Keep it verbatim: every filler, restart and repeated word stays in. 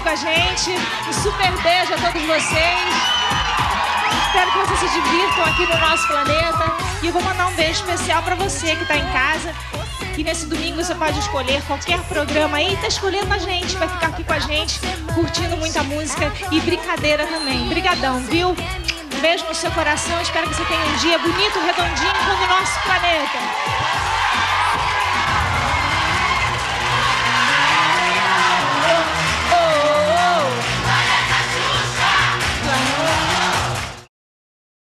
com a gente. Um super beijo a todos vocês. Espero que vocês se divirtam aqui no nosso planeta. E eu vou mandar um beijo especial para você que está em casa. E nesse domingo você pode escolher qualquer programa aí. Tá escolhendo a gente, vai ficar aqui com a gente, curtindo muita música e brincadeira também. Brigadão, viu? Um beijo no seu coração. Espero que você tenha um dia bonito, redondinho, como o nosso planeta.